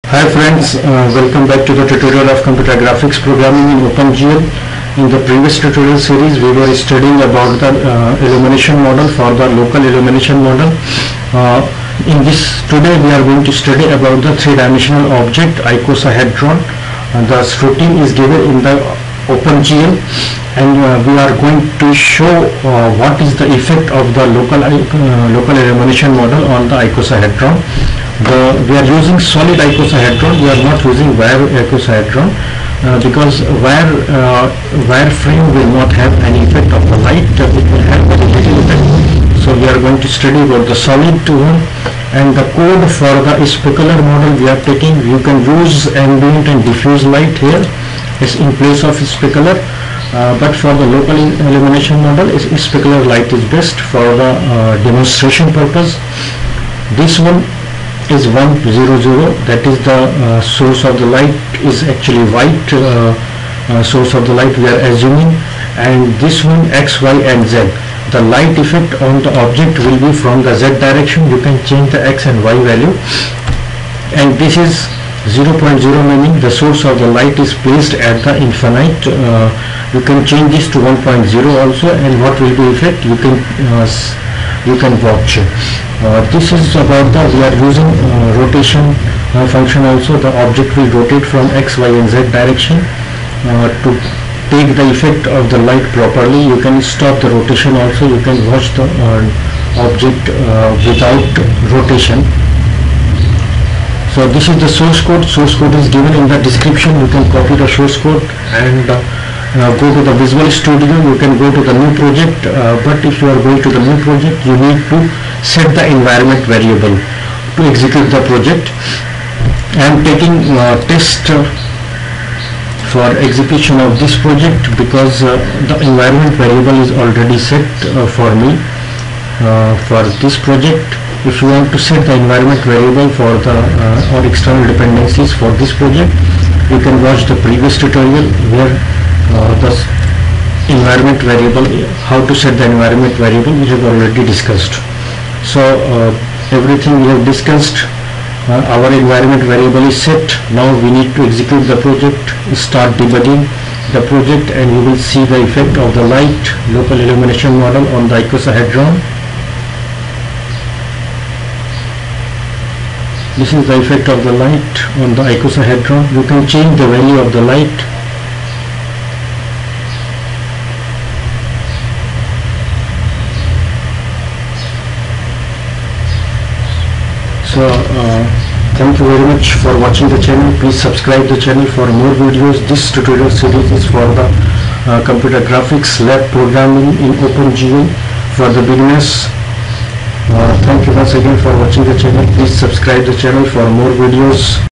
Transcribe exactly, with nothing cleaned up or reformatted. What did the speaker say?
Hi friends, uh, welcome back to the tutorial of computer graphics programming in OpenGL. In the previous tutorial series we were studying about the uh, illumination model for the local illumination model. Uh, in this today we are going to study about the three-dimensional object icosahedron. Uh, the routine is given in the OpenGL and uh, we are going to show uh, what is the effect of the local uh, local illumination model on the icosahedron. The, we are using solid icosahedron, we are not using wire icosahedron uh, because wire uh, wireframe will not have any effect of the light, uh, it will have very little effect. So we are going to study about the solid one, and the code for the specular model we are taking. You can use ambient and diffuse light here is in place of specular, uh, but for the local illumination model is specular light is best for the uh, demonstration purpose. This one is one zero zero, that is the uh, source of the light is actually white uh, uh, source of the light we are assuming, and this one x, y and z. The light effect on the object will be from the z direction. You can change the x and y value, and this is zero point zero, meaning the source of the light is placed at the infinite. Uh, you can change this to one point zero also, and what will be effect you can uh, you can watch. Uh, this is about the we are using uh, rotation uh, function also. The object will rotate from x, y and z direction. Uh, to take the effect of the light properly, you can stop the rotation also. You can watch the uh, object uh, without rotation. So this is the source code. Source code is given in the description. You can copy the source code and uh, uh, go to the Visual Studio. You can go to the new project, uh, but if you are going to the new project, you need to set the environment variable to execute the project. I am taking uh, test uh, for execution of this project because uh, the environment variable is already set uh, for me uh, for this project. If you want to set the environment variable for the uh, or external dependencies for this project, you can watch the previous tutorial where uh, the environment variable, how to set the environment variable, we have already discussed. So uh, everything we have discussed, uh, our environment variable is set. Now we need to execute the project, start debugging the project, and you will see the effect of the light local illumination model on the icosahedron. This is the effect of the light on the icosahedron. You can change the value of the light. So uh, thank you very much for watching the channel. Please subscribe the channel for more videos. This tutorial series is for the uh, computer graphics lab programming in OpenGL for the beginners. Uh, thank you once again for watching the channel. Please subscribe the channel for more videos.